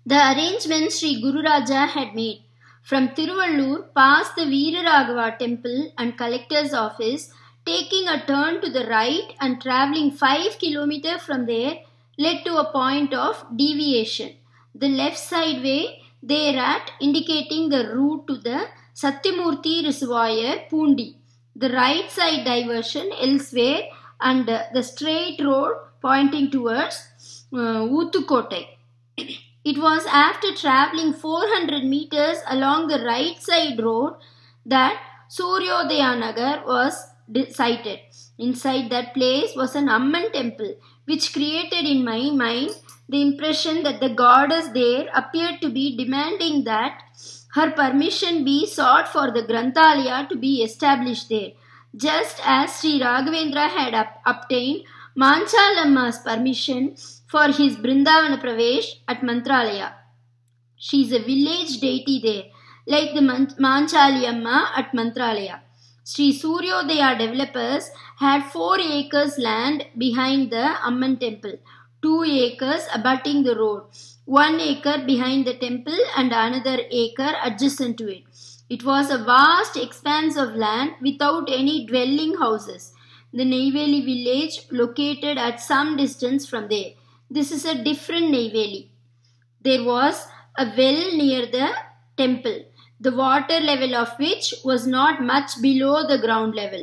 The arrangements Sri Guru Raja had made. From Tiruvallur past the Veeraragava temple and collector's office, taking a turn to the right and travelling 5 kilometers from there led to a point of deviation. The left side way thereat indicating the route to the Satyamurthy Reservoir, Pundi. The right side diversion elsewhere and the straight road pointing towards Uthukotai. It was after travelling 400 meters along the right side road that Suryodaya Nagar was sighted. Inside that place was an Amman temple, which created in my mind the impression that the goddess there appeared to be demanding that her permission be sought for the Granthalaya to be established there, just as Sri Raghavendra had obtained Manchalamma's permission for his Brindavana Pravesh at Mantralaya. She is a village deity there, like the Manchalamma at Mantralaya. Sri Suryodaya developers had 4 acres land behind the Amman temple, 2 acres abutting the road, 1 acre behind the temple and another acre adjacent to it. It was a vast expanse of land without any dwelling houses. The Neyveli village located at some distance from there. This is a different Neyveli. There was a well near the temple, the water level of which was not much below the ground level,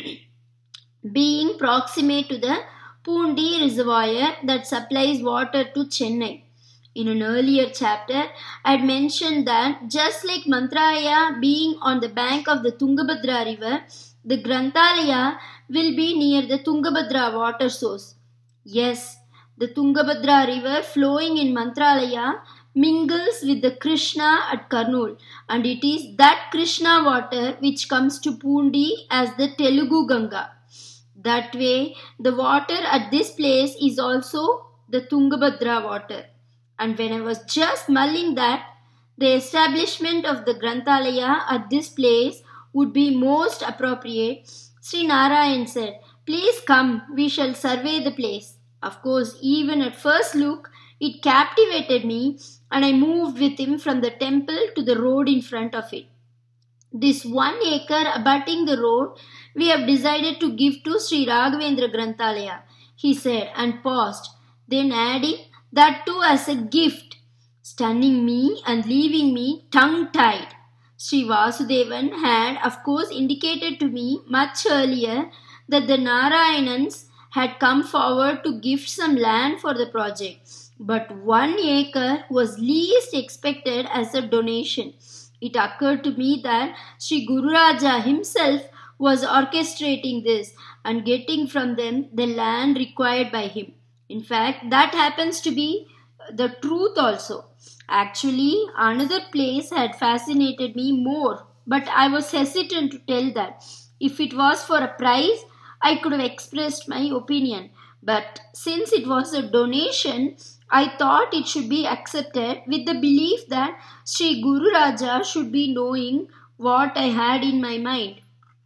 being proximate to the Pundi reservoir that supplies water to Chennai. In an earlier chapter, I had mentioned that just like Mantralaya being on the bank of the Tungabhadra river, the Granthalaya will be near the Tungabhadra water source. Yes, the Tungabhadra river flowing in Mantralaya mingles with the Krishna at Kurnool, and it is that Krishna water which comes to Pundi as the Telugu Ganga. That way, the water at this place is also the Tungabhadra water. And when I was just mulling that the establishment of the Granthalaya at this place would be most appropriate, Sri Narayan said, "Please come, we shall survey the place." Of course, even at first look, it captivated me and I moved with him from the temple to the road in front of it. This 1 acre abutting the road we have decided to give to Sri Raghavendra Granthalaya, he said and paused, then adding, that too as a gift, stunning me and leaving me tongue-tied. Sri Vasudevan had of course indicated to me much earlier that the Narayanans had come forward to gift some land for the project, but 1 acre was least expected as a donation. It occurred to me that Sri Guru Raja himself was orchestrating this and getting from them the land required by him. In fact, that happens to be the truth also. Actually, another place had fascinated me more, but I was hesitant to tell that. If it was for a prize, I could have expressed my opinion. But since it was a donation, I thought it should be accepted with the belief that Sri Guru Raja should be knowing what I had in my mind.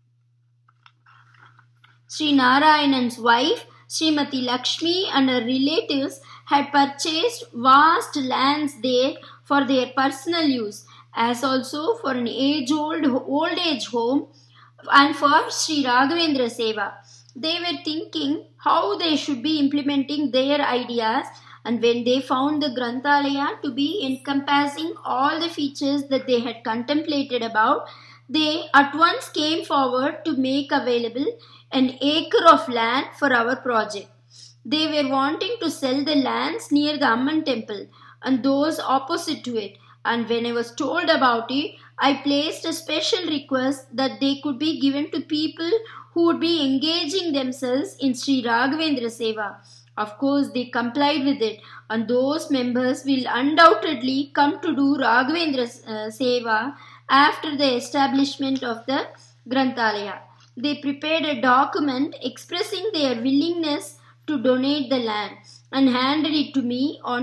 Sri Narayanan's wife, Srimati Lakshmi, and her relatives had purchased vast lands there for their personal use, as also for an old age home and for Sri Raghavendra Seva. They were thinking how they should be implementing their ideas, and when they found the Granthalaya to be encompassing all the features that they had contemplated about, they at once came forward to make available an acre of land for our project. They were wanting to sell the lands near the Amman temple and those opposite to it, and when I was told about it, I placed a special request that they could be given to people who would be engaging themselves in Sri Raghavendra Seva. Of course, they complied with it, and those members will undoubtedly come to do Raghavendra Seva after the establishment of the Granthalaya. They prepared a document expressing their willingness to donate the land and handed it to me on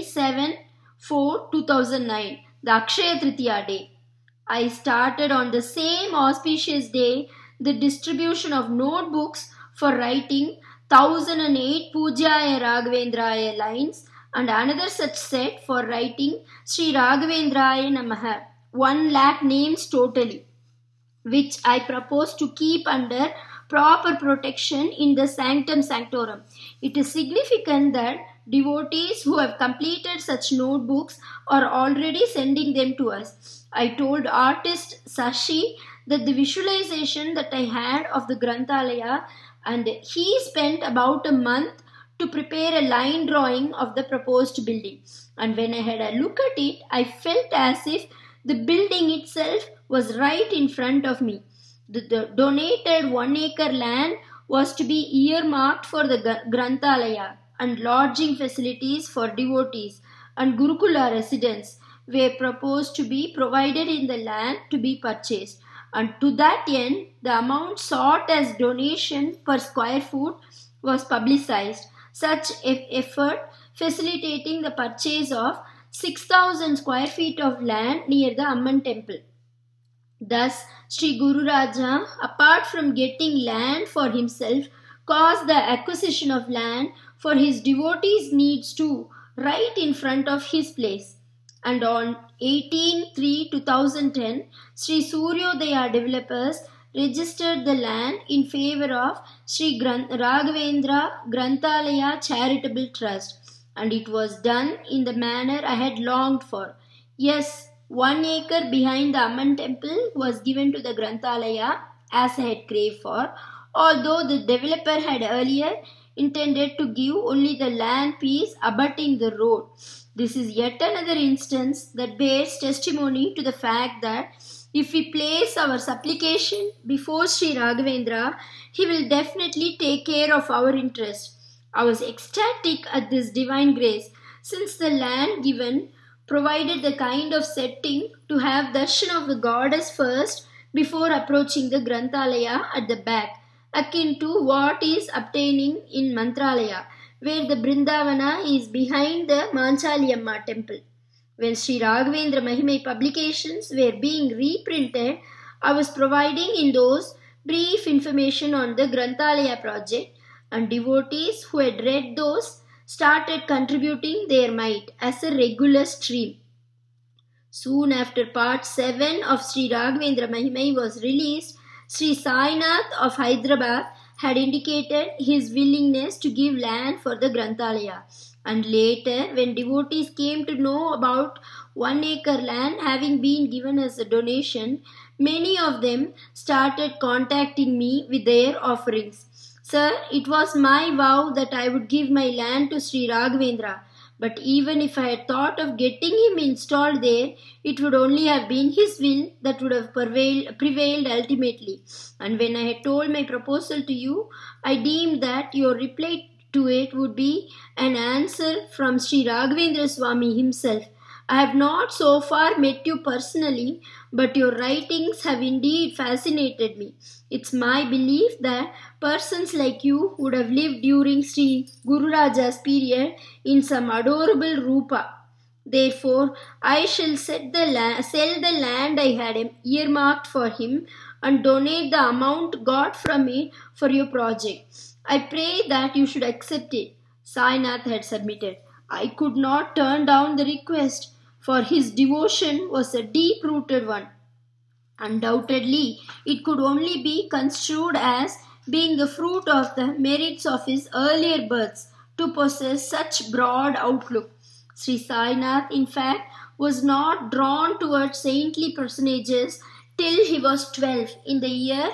27/4/2009, the Akshaya Tritiya day. I started on the same auspicious day the distribution of notebooks for writing 1008 Pujaya Raghavendraya lines and another such set for writing Sri Raghavendraya Namaha, 1 lakh names totally, which I propose to keep under proper protection in the Sanctum Sanctorum. It is significant that devotees who have completed such notebooks are already sending them to us. I told artist Sashi that the visualization that I had of the Granthalaya, and he spent about a month to prepare a line drawing of the proposed building. And when I had a look at it, I felt as if the building itself was right in front of me. The donated 1 acre land was to be earmarked for the Granthalaya, and lodging facilities for devotees and Gurukula residents were proposed to be provided in the land to be purchased. And to that end, the amount sought as donation per square foot was publicized. Such effort facilitating the purchase of 6,000 square feet of land near the Amman temple. Thus, Sri Guru Raja, apart from getting land for himself, caused the acquisition of land for his devotees' needs too, right in front of his place. And on 18/3/2010, Sri Suryodaya developers registered the land in favor of Sri Raghavendra Granthalaya Charitable Trust, and it was done in the manner I had longed for. Yes, 1 acre behind the Amman temple was given to the Granthalaya as I had craved for, although the developer had earlier intended to give only the land piece abutting the road. This is yet another instance that bears testimony to the fact that if we place our supplication before Sri Raghavendra, he will definitely take care of our interest. I was ecstatic at this divine grace, since the land given provided the kind of setting to have darshan of the goddess first before approaching the Granthalaya at the back, akin to what is obtaining in Mantralaya, where the Brindavana is behind the Manchaliamma temple. When Sri Raghavendra Mahimai publications were being reprinted, I was providing in those brief information on the Granthalaya project, and devotees who had read those started contributing their mite as a regular stream. Soon after part 7 of Sri Raghavendra Mahimai was released, Sri Sainath of Hyderabad had indicated his willingness to give land for the Granthalaya. And later, when devotees came to know about 1 acre land having been given as a donation, many of them started contacting me with their offerings. Sir, it was my vow that I would give my land to Sri Raghavendra, but even if I had thought of getting him installed there, it would only have been his will that would have prevailed ultimately. And when I had told my proposal to you, I deemed that your reply to it would be an answer from Sri Raghavendra Swami himself. I have not so far met you personally, but your writings have indeed fascinated me. It's my belief that persons like you would have lived during Sri Guru Raja's period in some adorable rupa. Therefore, I shall sell the land I had earmarked for him and donate the amount got from it for your project. I pray that you should accept it. Sainath had submitted. I could not turn down the request, for his devotion was a deep-rooted one. Undoubtedly, it could only be construed as being the fruit of the merits of his earlier births to possess such broad outlook. Sri Sainath, in fact, was not drawn towards saintly personages till he was 12 in the year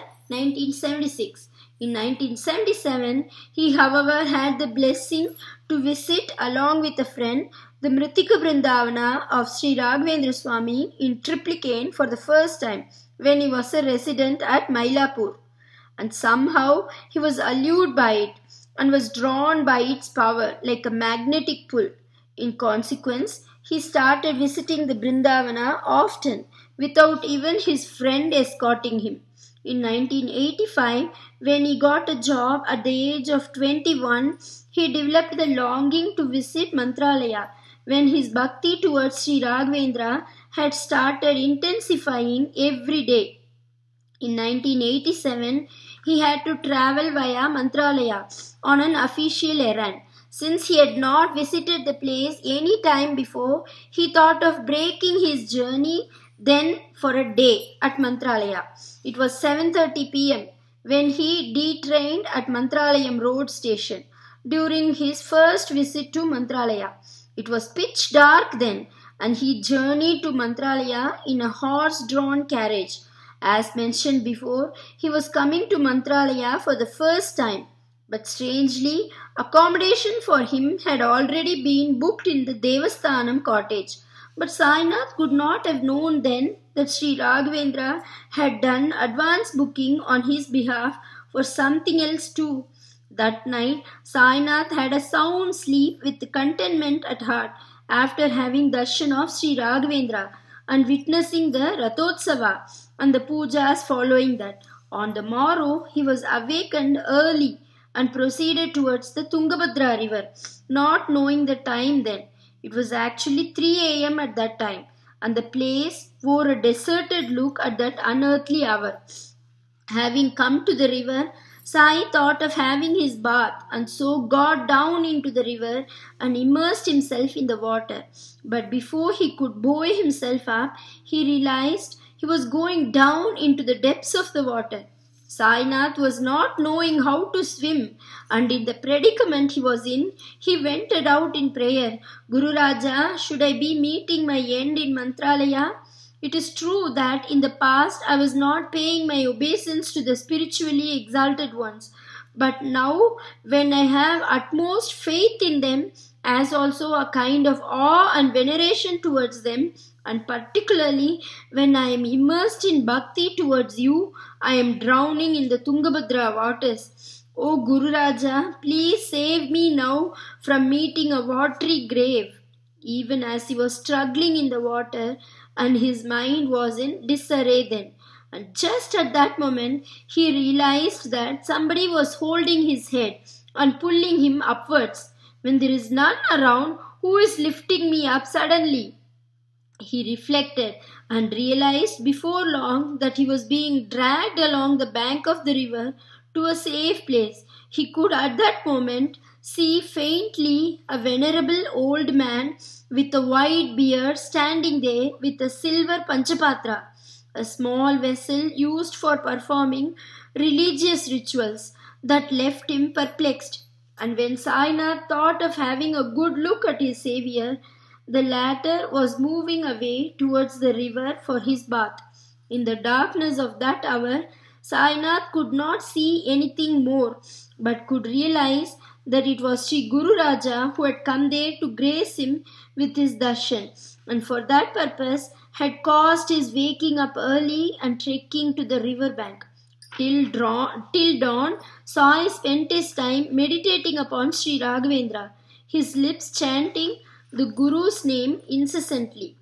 1976. In 1977, he, however, had the blessing to visit along with a friend the Mritika Brindavana of Sri Raghavendra Swami in Triplicane for the first time when he was a resident at Mylapore. And somehow he was allured by it and was drawn by its power like a magnetic pull. In consequence, he started visiting the Brindavana often without even his friend escorting him. In 1985, when he got a job at the age of 21, he developed the longing to visit Mantralaya when his bhakti towards Sri Raghavendra had started intensifying every day. In 1987, he had to travel via Mantralaya on an official errand. Since he had not visited the place any time before, he thought of breaking his journey then for a day at Mantralaya. It was 7:30 p.m. when he detrained at Mantralayam road station during his first visit to Mantralaya. It was pitch dark then, and he journeyed to Mantralaya in a horse-drawn carriage. As mentioned before, he was coming to Mantralaya for the first time. But strangely, accommodation for him had already been booked in the Devasthanam cottage. But Sainath could not have known then that Sri Raghavendra had done advance booking on his behalf for something else too. That night, Sainath had a sound sleep with contentment at heart after having darshan of Sri Raghavendra and witnessing the Rathotsava and the pujas following that. On the morrow, he was awakened early and proceeded towards the Tungabhadra river, not knowing the time then. It was actually 3 a.m. at that time, and the place wore a deserted look at that unearthly hour. Having come to the river, Sai thought of having his bath and so got down into the river and immersed himself in the water. But before he could buoy himself up, he realized he was going down into the depths of the water. Sainath was not knowing how to swim, and in the predicament he was in, he vented out in prayer, "Guru Raja, should I be meeting my end in Mantralaya? It is true that in the past I was not paying my obeisance to the spiritually exalted ones, but now when I have utmost faith in them, as also a kind of awe and veneration towards them, and particularly when I am immersed in bhakti towards you, I am drowning in the Tungabhadra waters. O Guru Raja, please save me now from meeting a watery grave." Even as he was struggling in the water, and his mind was in disarray then. And just at that moment, he realized that somebody was holding his head and pulling him upwards. When there is none around, who is lifting me up suddenly? He reflected and realized before long that he was being dragged along the bank of the river to a safe place. He could at that moment see faintly a venerable old man with a white beard standing there with a silver panchapatra, a small vessel used for performing religious rituals, that left him perplexed. And when Sainath thought of having a good look at his savior, the latter was moving away towards the river for his bath. In the darkness of that hour, Sainath could not see anything more, but could realize that it was Sri Guru Raja who had come there to grace him with his darshan, and for that purpose had caused his waking up early and trekking to the river bank. Till dawn, Sai spent his time meditating upon Sri Raghavendra, his lips chanting the Guru's name incessantly.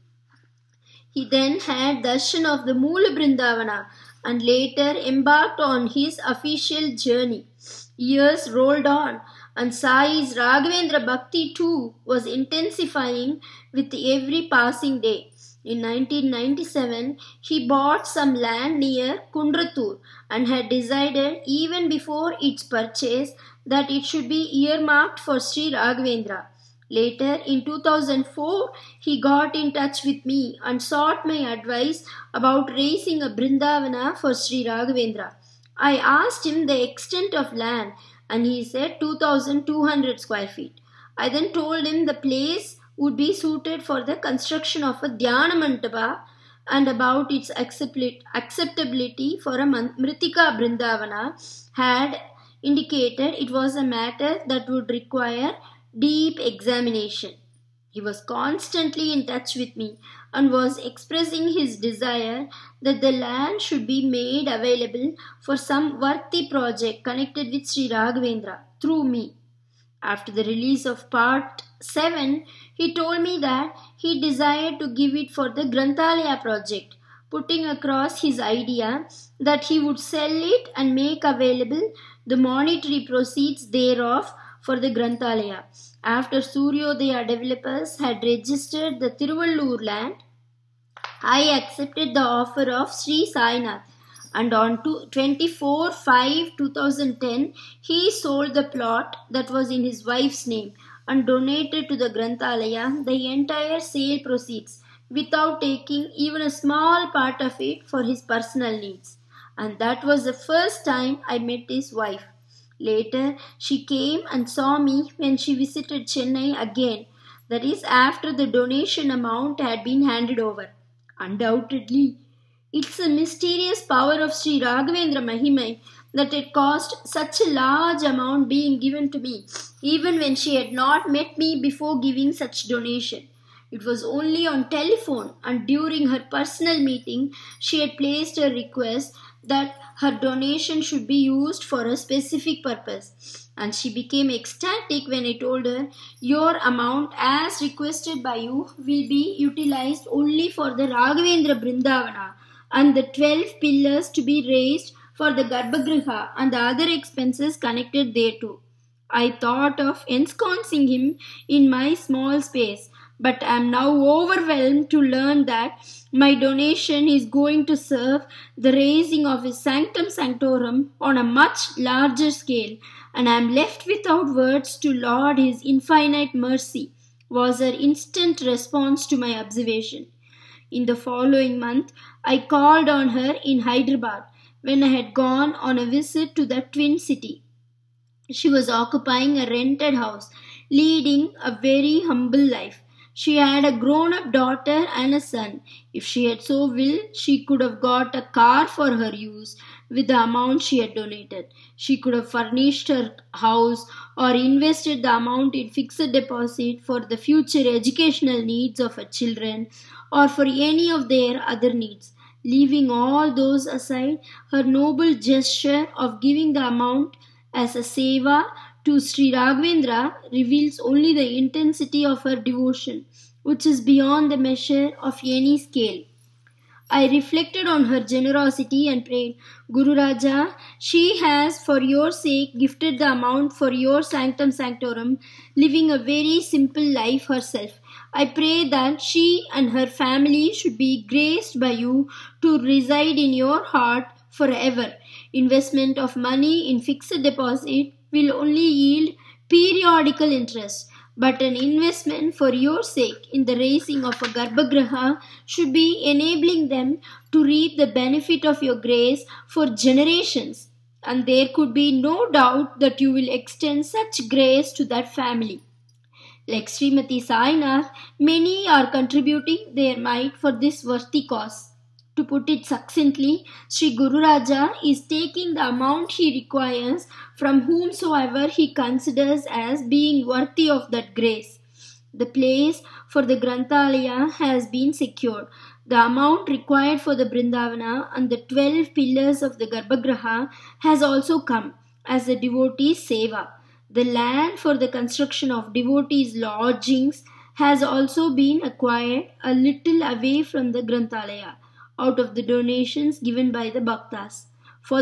He then had darshan of the Moola Brindavana and later embarked on his official journey. Years rolled on, and Sai's Raghavendra Bhakti too was intensifying with every passing day. In 1997, he bought some land near Kundratur and had decided even before its purchase that it should be earmarked for Sri Raghavendra. Later, in 2004, he got in touch with me and sought my advice about raising a Brindavana for Sri Raghavendra. I asked him the extent of land, and he said 2,200 square feet. I then told him the place would be suited for the construction of a Dhyana Mandapa and about its acceptability for a Mritika Brindavana had indicated it was a matter that would require deep examination. He was constantly in touch with me and was expressing his desire that the land should be made available for some worthy project connected with Sri Raghavendra through me. After the release of part 7, he told me that he desired to give it for the Granthalaya project, putting across his idea that he would sell it and make available the monetary proceeds thereof for the Granthalaya. After Suryodaya developers had registered the Tiruvallur land, I accepted the offer of Sri Sainath and on 24/5/2010 he sold the plot that was in his wife's name and donated to the Granthalaya the entire sale proceeds without taking even a small part of it for his personal needs. And that was the first time I met his wife. Later, she came and saw me when she visited Chennai again, that is, after the donation amount had been handed over. Undoubtedly, it's the mysterious power of Sri Raghavendra Mahimai that it caused such a large amount being given to me, even when she had not met me before giving such donation. It was only on telephone and during her personal meeting she had placed a request that her donation should be used for a specific purpose. And she became ecstatic when I told her, "Your amount as requested by you will be utilized only for the Raghavendra Brindavana and the 12 pillars to be raised for the Garbhagriha and the other expenses connected thereto." I thought of ensconcing him in my small space, but I am now overwhelmed to learn that my donation is going to serve the raising of his Sanctum Sanctorum on a much larger scale, and I am left without words to laud his infinite mercy, was her instant response to my observation. In the following month, I called on her in Hyderabad when I had gone on a visit to the Twin City. She was occupying a rented house, leading a very humble life. She had a grown-up daughter and a son. If she had so willed, she could have got a car for her use with the amount she had donated. She could have furnished her house or invested the amount in fixed deposit for the future educational needs of her children or for any of their other needs. Leaving all those aside, her noble gesture of giving the amount as a seva to Sri Raghavendra reveals only the intensity of her devotion, which is beyond the measure of any scale. I reflected on her generosity and prayed, "Guru Raja, she has for your sake gifted the amount for your Sanctum Sanctorum, living a very simple life herself. I pray that she and her family should be graced by you to reside in your heart forever. Investment of money in fixed deposit will only yield periodical interest, but an investment for your sake in the raising of a Garbhagriha should be enabling them to reap the benefit of your grace for generations, and there could be no doubt that you will extend such grace to that family." Like Srimati Sainath, many are contributing their mite for this worthy cause. To put it succinctly, Sri Guru Raja is taking the amount he requires from whomsoever he considers as being worthy of that grace. The place for the Granthalaya has been secured. The amount required for the Brindavana and the 12 pillars of the Garbhagriha has also come as a devotee's seva. The land for the construction of devotees' lodgings has also been acquired a little away from the Granthalaya, out of the donations given by the Bhaktas. For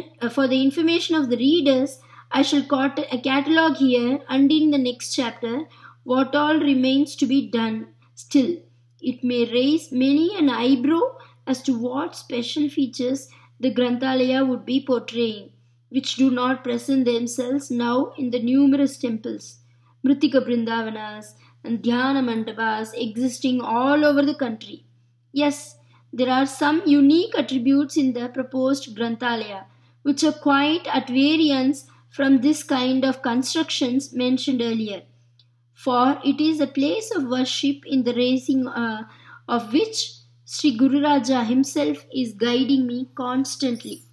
the information of the readers, I shall catalogue here and in the next chapter what all remains to be done still. It may raise many an eyebrow as to what special features the Granthalaya would be portraying, which do not present themselves now in the numerous temples, Mritika Brindavanas and Dhyana Mandapas existing all over the country. Yes, there are some unique attributes in the proposed Granthalaya, which are quite at variance from this kind of constructions mentioned earlier. For it is a place of worship in the raising of which Sri Guru Raja himself is guiding me constantly.